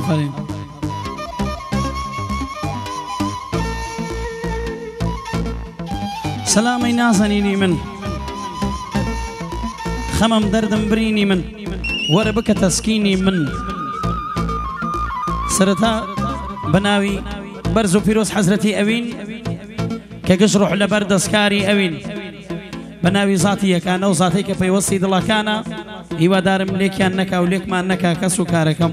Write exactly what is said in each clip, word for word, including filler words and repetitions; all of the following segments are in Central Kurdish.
آفرین سلامەی نازەنینی من خەمەم دەردم برینی من وەرە بکە تەسکینی من سەرەتا بەناوی بەرز و پیرۆز حەزرەتی ئەوین کە گشت ڕوح لەبەر دەستکاری ئەوین بەناوی زاتی یەکانە و زاتەی کە پەیوەستی دڵەکانە هیوادارم لێکیان نەکا و لێکمان نەکا کەس و کارەکەم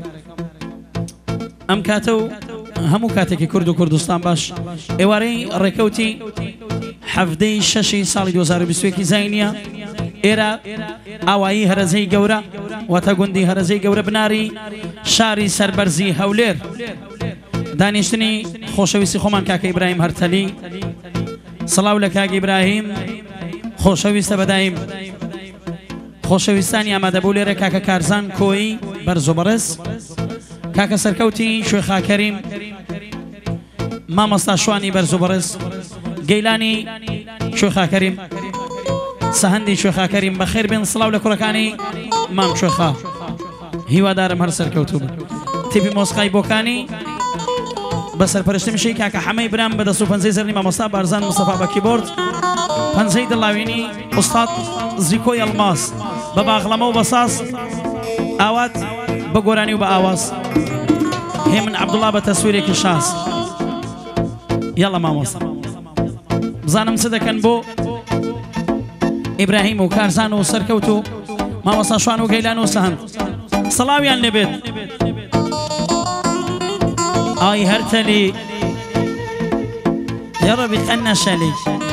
ئەم کاتە و هەموو کاتێکی کورد و کوردستان باش ئێوارەی ڕێکەوتی حەفتەی شەشی ساڵی دوو هەزار و بیست و یەکی زاینیە ئێرە ئاوایی هەرەزەی گەورە واتە گوندی هەرەزەی گەورە بناری شاری سەربەرزی هەولێر دانیشتنی خۆشەویستی خۆمان کاکە ئیبراهیم هەرتەلی سڵاو لە کاک ئیبراهیم خۆشەویستە بەدایم خۆشەویستانی ئامادەبوو لێرە کاکە کارزان کۆی بەرز و بەڕێز کاکە سەرکەوتی شوێخا کەریم مامۆستا شوانی بەرز و بەڕێز گەیلانی شوێخا کەریم سەهەندی شوێخا کەریم بەخێر بێن سڵاو لە کوڕەکانی مام شوێخا هیوادارم هەر سەرکەوتوو بن تیپی مۆسقای بۆکانی بە سەرپەرشتی مشەی کاکە حەمەی برام بە دەست و پەنجەی زەرنی مامۆستا بارزان مستەفا بە کیبۆرد پەنجەی دڵاوینی ئوستاد زیکۆی ئەڵماس بە باغڵەمە و بە ساز ئاوات بە گۆرانی و بە ئاواز هێمن عەبدوڵڵا بە تەسویرێکی شاس یاڵە مامۆستا بزانم چ دەکەن بۆ ئیبراهیم و کارزان و سەرکەوت و مامۆستا شوان و گەیلان و سەهەند سڵاویان لێبێت ئای هەرتەلی یا ڕەبی قەنە شەلی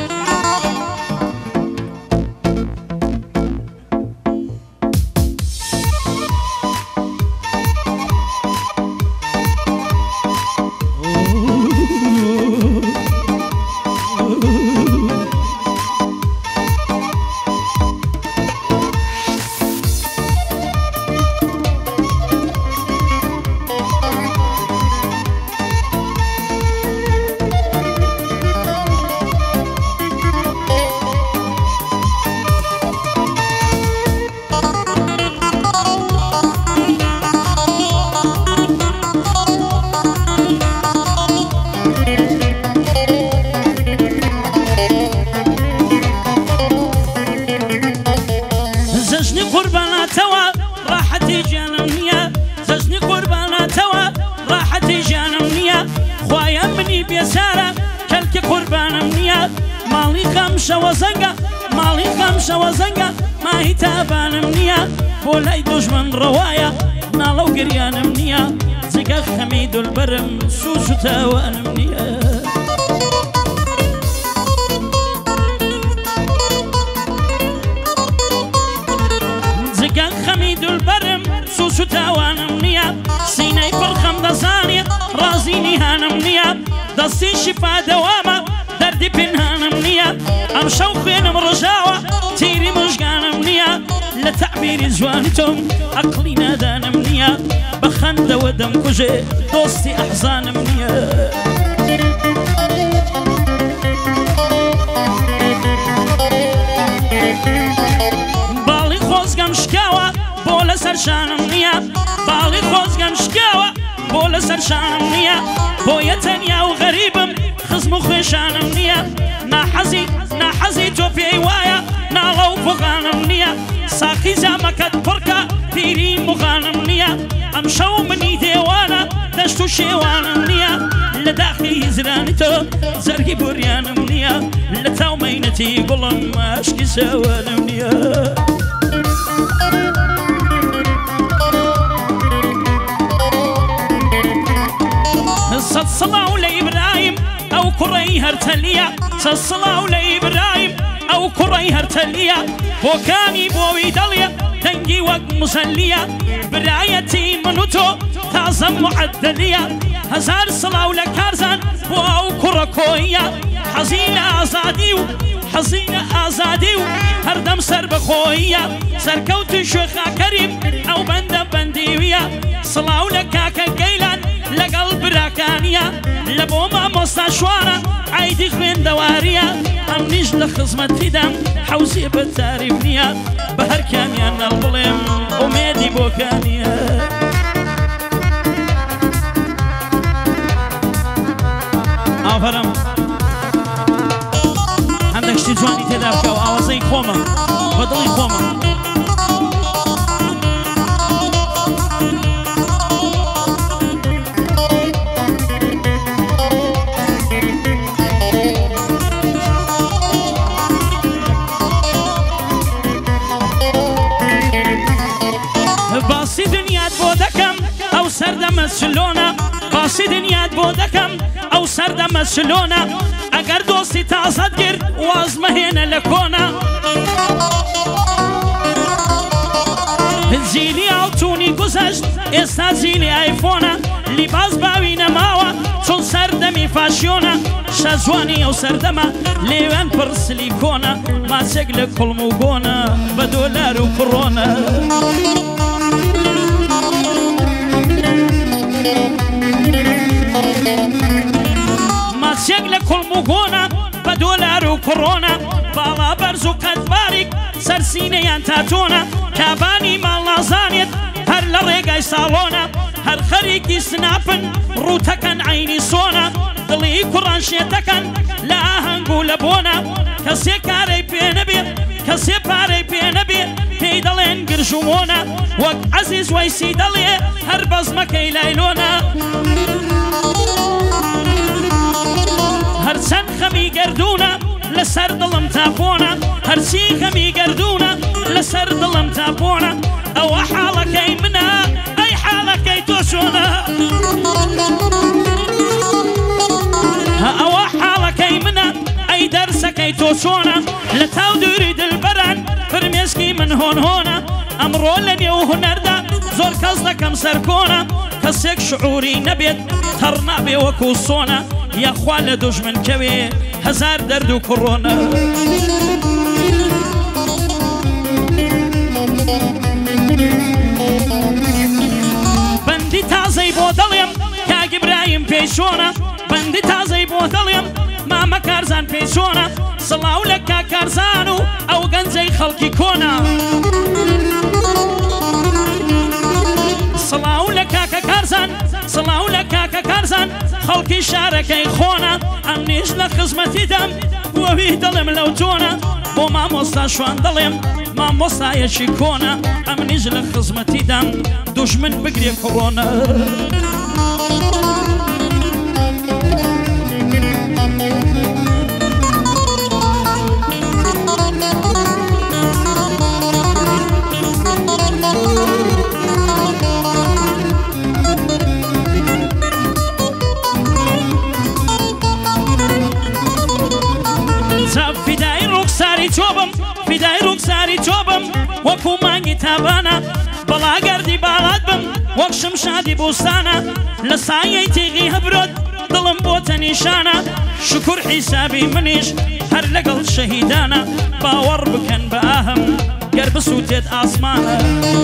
دەستی شیفا دەوامە دەردی پنهانم نییە ئەم شەو خوێنم ڕژاوە تیری مژگانم نییە لە تەعبیری جوانی تۆم عەقڵی نادانم نییە بە خەندەوە دەمکوژێ دۆستی ئەحزانم نییە باڵی خۆزگەم شکاوە بۆ لەسەر شانم نییە باڵی خۆزگەم شکاوە بۆ لەسەر شانم نییە بۆیە تەنیا و غەریبم خزم و خوێشانم نییە ناحەزی ناحەزی تۆ پێی وایە ناڵە و فوقانم نییە ساقی جامەکەت پڕکە پیری موغانم نییە ئەم شەو منی دێوانە دەشت و شێوانم نییە لە داخی هیزرانی تۆ زەرگی بوریانم نییە لە تاومەینەتی گوڵم ماشکی سەوانم نییە سەد سڵاو لە ئیبراهیم ئەو کوڕەی هەرتەلیە سەد سڵاو لە ئیبراهیم ئەو کوڕەی هەرتەلیە بۆکانی بۆوی دڵیە دەنگی وەک موسەلیە برایەتی من و تۆ تازە موعەددەلیە هەزار سڵاو لە کارزان بۆ ئەو کوڕە کۆیە حەزی لە ئازادی و حەزی لە ئازادی و هەردەم سەر بەخۆیە سەرکەوتی شوێخا کەریم ئەو بەندە بەندیویە سڵاو لە کاکە گەیلان لەگەڵ براکانیە لە بۆ مامۆستا شوانە عەیدی خوێندەواریە ئەم نیش لە خزمەتیدام حەوزێ بە تاریف نییە بە هەر کامیان نەڵ بڵێم ئومێدی بۆکانیە ئاوەرم هەندێک شتی جوانی تێدا بکە و ئاوازەی خۆمە بە دڵی خۆمە باسی دنیات بۆ دەکەم ئەو سەردەمە چلۆنە باسی دنیات بۆ دەکەم ئەو سەردەمە چلۆنە ئەگەر دۆستی تازەت کرد واز مەهێنە لە کۆنە جیلی ئاوتونی گوزەشت ئێستا جیلی ئایفۆنە لیباس باوی نەماوە چۆن سەردەمی فاشیۆنە شەجوانی ئەو سەردەمە لێوێن پڕ سلیکۆنە ماچێک لە کوڵم و گۆنە بە دۆلار و کڕۆنە ماچێک لە کوڵم و گۆنە بە دۆلار و کڕۆنە باڵا بەرز و قەت باریک سەرسینەیان تاتۆنە کابانی ماڵ نازانێت هەر لە ڕێگای ساڵۆنە هەر خەریکی سناپن ڕووتەکەن عینی سۆنە دڵی کوڕان شێتەکەن لە ئاهەنگ و لە بۆنە کەسێ کارەی پێ نەبێت کەسێ پارەی پێ نەبێت پێی دەڵێن گرژومۆنە وەک عەزیز وەیسی دەڵێ هەر بەزمەکەی لایلۆنە هەرچەند خەمی گەردوونە لەسەر دڵم تاپۆنە هەرچی خەمی گەردوونە لەسەر دڵم تاپۆنە ئەوە حاڵەکەی منە ئەی حاڵەکەی تۆ چۆنە ئەوە حاڵەکەی منە ئەی دەرسەکەی تۆ چۆنە لە تاو دووری دلبەران فرمێسکی من هۆن هۆنە ئەمڕۆ لە نێو هونەردا زۆر کەس دەکەم سەرکۆنە کەسێک شعوری نەبێت هەڕ نابێ وەکو سۆنە یاخوا لە دوژمن کەوێ هەزار دەرد و کوڕۆنە بەندی تازەی بۆ دەڵێم کاک ئیبراهیم پێی چۆنە بەندی تازەی بۆ دەڵێم مامە کارزان پێی چۆنە سڵاو لە کاک کارزان و ئەو گەنجەی خەڵکی کۆنە سڵاو لە کاکە کارزان سڵاو لە کاکە کارزان خەڵکی شارەکەی خۆنە ئەم نیش لە خزمەتیدەم بۆوی دەڵێم لەو تۆنە بۆ مامۆستا شوان دەڵێم مامۆستایەکی کۆنە ئەم نیش لە خزمەتیدەم دوژمن بگرێ کۆڕۆنە فیدای ڕوخساری تۆبم فیدای ڕوخساری تۆبم وەکو مانگی تابانە بەڵاگەردی باڵات بم وەک شمشادی بوستانە لە سایەی تیغی هەبرۆت دڵم بۆتە نیشانە شکر حیسابی منیش هەر لەگەڵ شەهیدانە باوەڕ بکەن بە ئاهم گەر بسووتێت ئاسمانە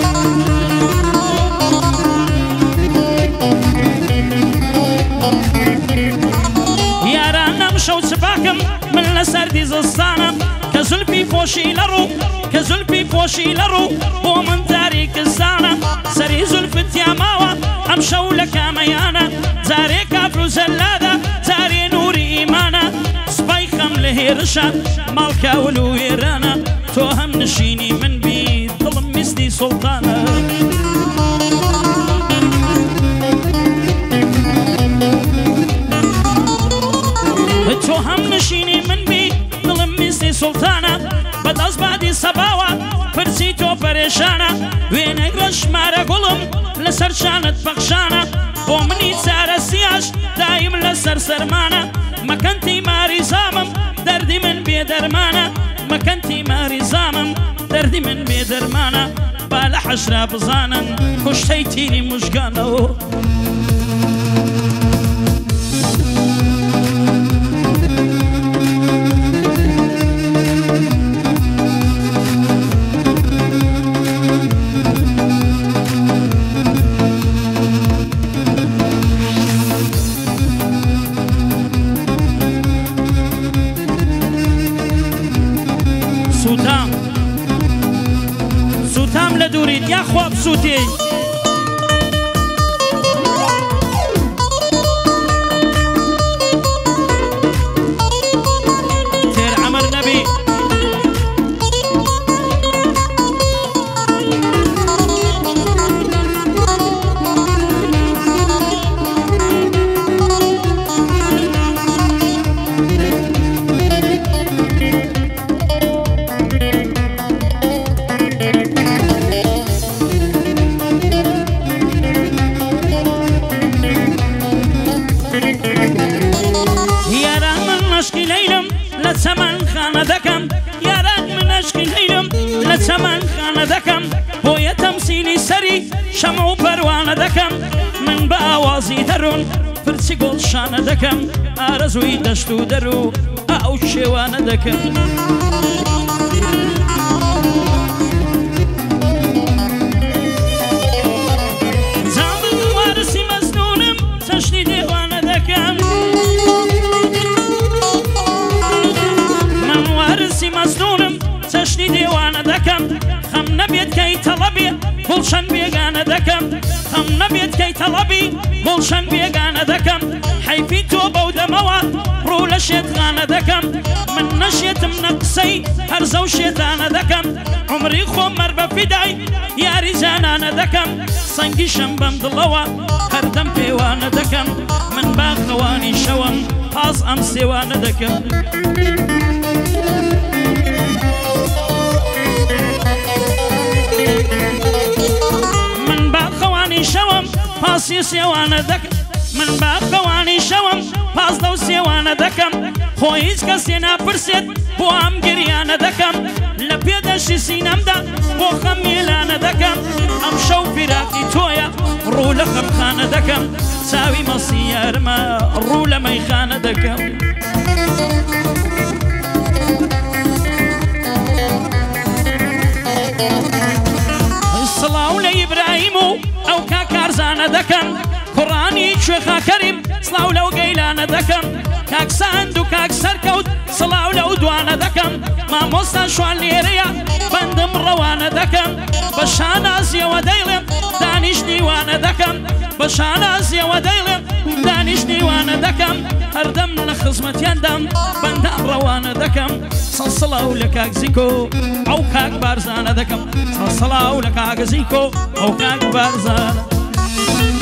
یارانە شەو چپاکم من لە سەردی زستانە کە زولفی پۆشی لە ڕوو کە زولفی پۆشی لە ڕوو بۆ من داری کستانە سەری زولفت یاماوە ئەم شەو لە کامەیانە جارێ کافر و زەلادە جارێ نووری ئیمانە سپای خەم لە هێرشە ماڵکاول و وێرانە تۆ هەم نشینی من بی دڵم میستی سوڵتانە تۆ هەم نشینی من بی دڵم میستی سوڵتانە بەدەست بادی سەباوە پرسی تۆ پەرێشانە وێنەگرە ژمارە گوڵم لەسەر شانت بەخشانە بۆ منی چارە سیاش دایم لەسەر سەرمانە مەکەنتی ماری زامم دەردی من بێدەرمانە مەکەنتی ماری زامم دەردی من بێدەرمانە با لە حەشرا بزانن کوشتەی تیری موژگانەوە سوتام سوتام لە دوورید یا خواب سووتی لە چەمەن خانە دەکەم یاران من عشقی لەیلم لە چەمەن خانە دەکەم بۆیە تەمسیلی سەری شەمع و پەروانە دەکەم من بە ئاوازی دەڕۆن پرچی گۆڵشانە دەکەم ئارەزووی دەشت و دەر و ئەو شێوانە دەکەم وارسی مەزنونم چەشنی دێوانە دەکەم من وارسی مەزنونم چەشنی دێوانە دەکەم خەم نەبێت کەی تەڵەبێ گوڵشەن بێگانە دەکەم خەم نەبێت کەی تەڵەبی گوڵشەن بێگانە دەکەم حەیفی تۆ بەو دەمەوە ڕوو لە شێتخانە دەکەم من نەشێتم نە قسەی هەرزە و شێتانە دەکەم عمری خۆم مەر بە فیدای یاری جانانە دەکەم سەنگیشم بەم دڵەوە هەردەم پێوانە دەکەم من باخەوانی شەوم پاس ئەم سێوانە دەکەم من باخەوانی شەوم پاسی سێوانە دەکەم من باخەوانی شەوم پاس دە و سێوانە دەکەم خۆ هیچ کەسێ ناپرسێت بۆ ئەم گریانە دەکەم لە پێدەشی سینەمدا بۆ خەم مێلانە دەکەم ئەم شەو فیراقی تۆیە ڕوو لە خەمخانە دەکەم چاوی مەسی یارمە ڕوو لە مەیخانە دەکەم سڵاو لە ئیبراهیم و ئەو کاکارزانە دەکەم کوڕانی کوێخا کەریم سڵاو لەو گەیلانە دەکەم کاک سەند و کاک سەرکەوت سڵاو لەو دوانە دەکەم مامۆستا شوان لێرەیە بەندم ڕەوانە دەکەم بە شانازیەوە دەیڵێم دانیش دیوانە دەکەم بە شانازیەوە دەیڵێم دانیش دیوانە دەکەم هەردەم لە خزمەتیاندام بەندام ڕەوانە دەکەم سڵاو لە کاک زیکۆ ئەو کاک بارزانە دەکەم سڵاو لە کاک زیکۆ ئەو کاک بارزانە